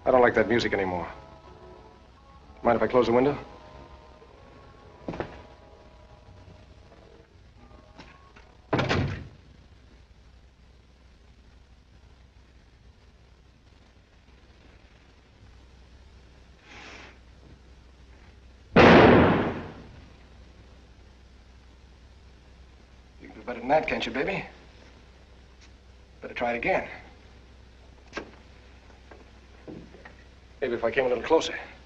I don't like that music anymore. Mind if I close the window? You can do better than that, can't you, baby? Better try it again. Maybe if I came a little closer.